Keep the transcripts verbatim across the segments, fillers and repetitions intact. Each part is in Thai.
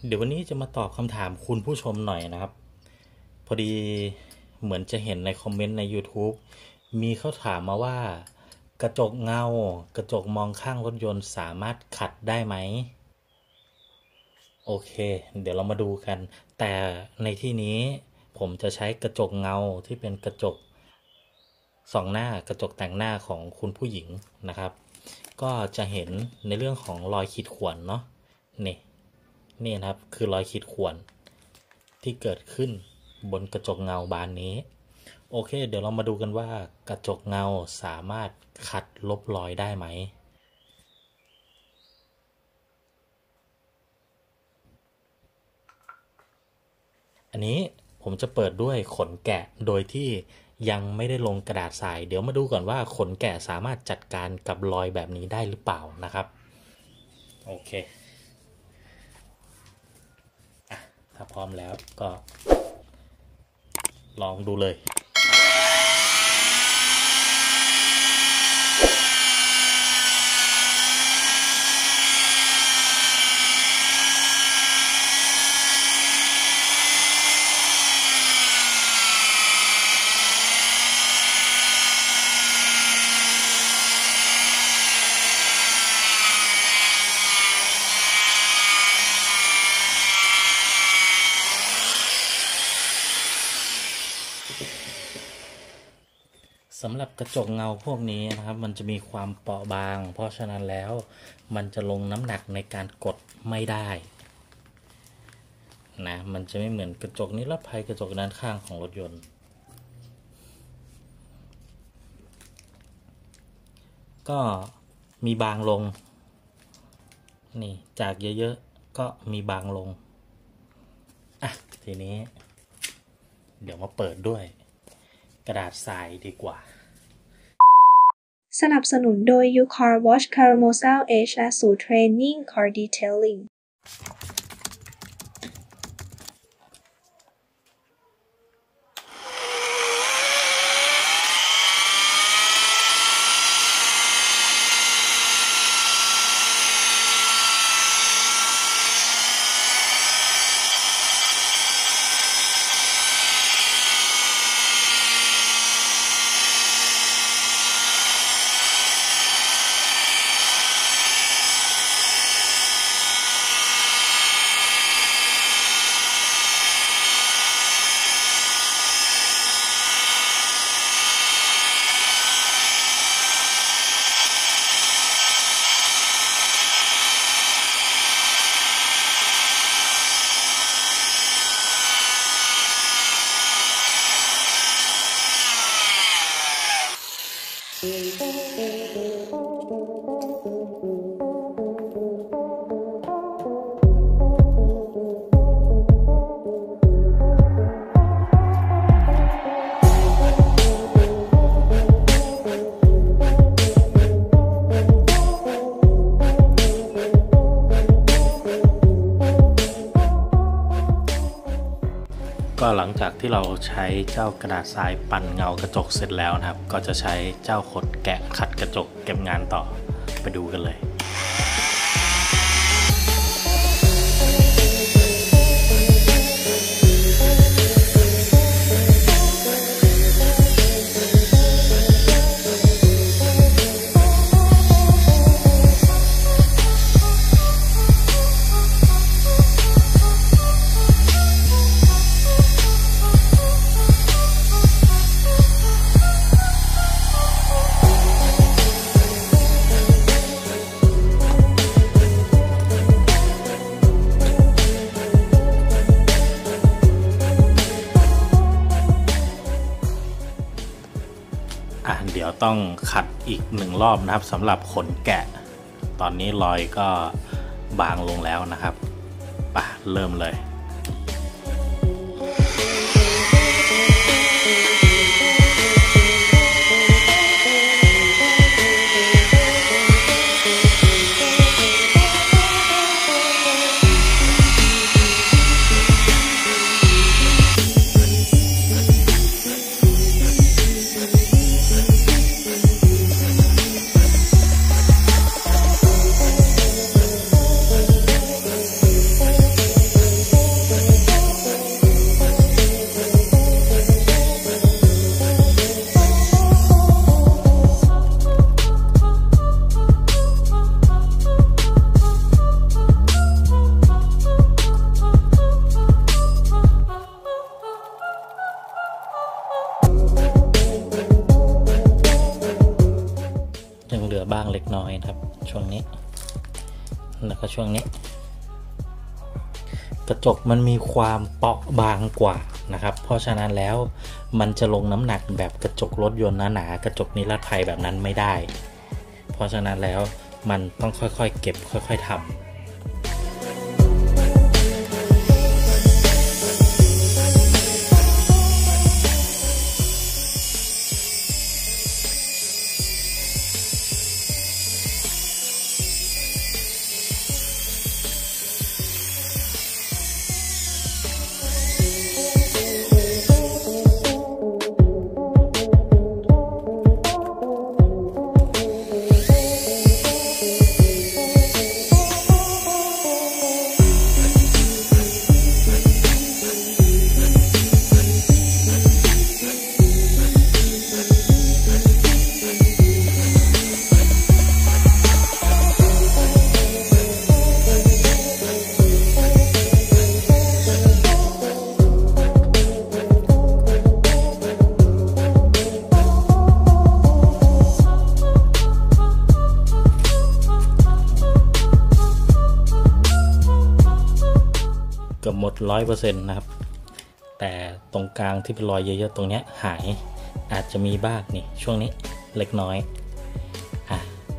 เดี๋ยววันนี้จะมาตอบคำถามคุณผู้ชมหน่อยนะครับพอดีเหมือนจะเห็นในคอมเมนต์ใน YouTube มีเขาถามมาว่ากระจกเงากระจกมองข้างรถยนต์สามารถขัดได้ไหมโอเคเดี๋ยวเรามาดูกันแต่ในที่นี้ผมจะใช้กระจกเงาที่เป็นกระจกสองหน้ากระจกแต่งหน้าของคุณผู้หญิงนะครับก็จะเห็นในเรื่องของรอยขีดข่วนเนาะนี่นี่นะครับคือรอยขีดข่วนที่เกิดขึ้นบนกระจกเงาบานนี้โอเคเดี๋ยวเรามาดูกันว่ากระจกเงาสามารถขัดลบรอยได้ไหมอันนี้ผมจะเปิดด้วยขนแกะโดยที่ยังไม่ได้ลงกระดาษทรายเดี๋ยวมาดูก่อนว่าขนแกะสามารถจัดการกับรอยแบบนี้ได้หรือเปล่านะครับโอเคอ่ะถ้าพร้อมแล้วก็ลองดูเลยสำหรับกระจกเงาพวกนี้นะครับมันจะมีความเปราะบางเพราะฉะนั้นแล้วมันจะลงน้ำหนักในการกดไม่ได้นะมันจะไม่เหมือนกระจกนิรภัยกระจกด้านข้างของรถยนต์ก็มีบางลงนี่จากเยอะๆก็มีบางลงอ่ะทีนี้เดี๋ยวมาเปิดด้วยกระดาษทรายดีกว่าสนับสนุนโดย U Car Wash Caramosel H และศูนย์ Training Car Detailing ก็หลังจากที่เราใช้เจ้ากระดาษทรายปั่นเงากระจกเสร็จแล้วนะครับก็จะใช้เจ้าขดแกะขัดกระจกเก็บงานต่อไปดูกันเลยอ่ะเดี๋ยวต้องขัดอีกหนึ่งรอบนะครับสำหรับขนแกะตอนนี้รอยก็บางลงแล้วนะครับป่ะเริ่มเลยกน้อยครับช่วงนี้แล้วก็ช่วงนี้กระจกมันมีความเปราะบางกว่านะครับเพราะฉะนั้นแล้วมันจะลงน้ำหนักแบบกระจกรถยนต์หนาๆกระจกนิรภัยแบบนั้นไม่ได้เพราะฉะนั้นแล้วมันต้องค่อยๆเก็บค่อยๆทำเกือบหมด ร้อยเปอร์เซ็นต์ นะครับแต่ตรงกลางที่เป็นรอยเยอะๆตรงเนี้ยหายอาจจะมีบ้างนี่ช่วงนี้เล็กน้อยอ่ะ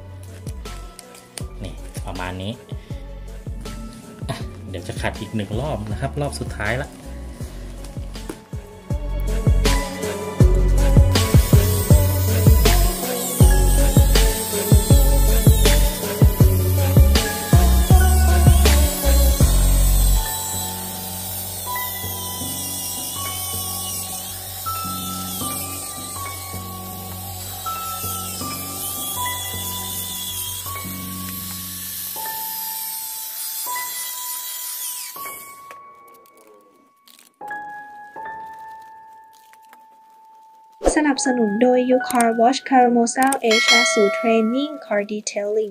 นี่ประมาณนี้อ่ะเดี๋ยวจะขัดอีกหนึ่งรอบนะครับรอบสุดท้ายละสนับสนุนโดย ยู Car Wash Carousel Edge และศูนย์เทรนนิ่ง Car Detailing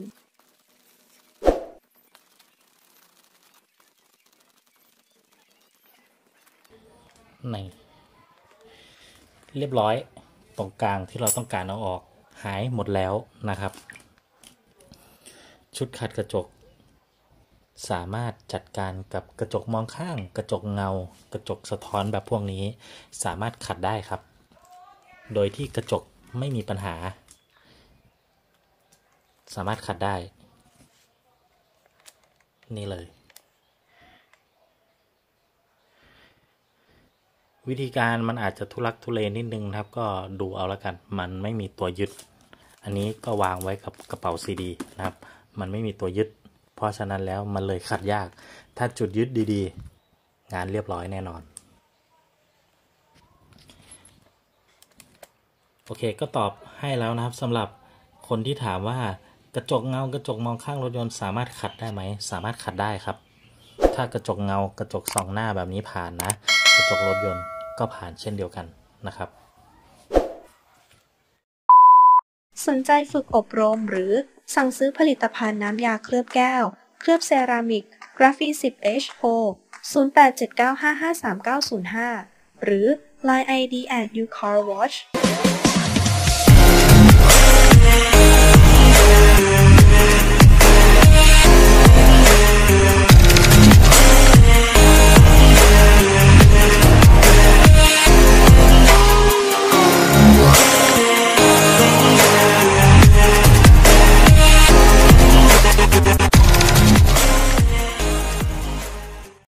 ในเรียบร้อยตรงกลางที่เราต้องการเอาออกหายหมดแล้วนะครับชุดขัดกระจกสามารถจัดการกับกระจกมองข้างกระจกเงากระจกสะท้อนแบบพวกนี้สามารถขัดได้ครับโดยที่กระจกไม่มีปัญหาสามารถขัดได้นี่เลยวิธีการมันอาจจะทุลักทุเลนิดนึงนะครับก็ดูเอาละกันมันไม่มีตัวยึดอันนี้ก็วางไว้กับกระเป๋าซีดีนะครับมันไม่มีตัวยึดเพราะฉะนั้นแล้วมันเลยขัดยากถ้าจุดยึดดีๆงานเรียบร้อยแน่นอนโอเคก็ตอบให้แล้วนะครับสำหรับคนที่ถามว่ากระจกเงากระจกมองข้างรถยนต์สามารถขัดได้ไหมสามารถขัดได้ครับถ้ากระจกเงากระจกส่องหน้าแบบนี้ผ่านนะกระจกรถยนต์ก็ผ่านเช่นเดียวกันนะครับสนใจฝึกอบรมหรือสั่งซื้อผลิตภัณฑ์น้ำยาเคลือบแก้วเคลือบเซรามิกกราฟีสิบ เอช โทร ศูนย์ แปด เจ็ด เก้า ห้า ห้า สาม เก้า ศูนย์ ห้า หรือ ไลน์ ไอ ดี แอท ยู คาร์ วอช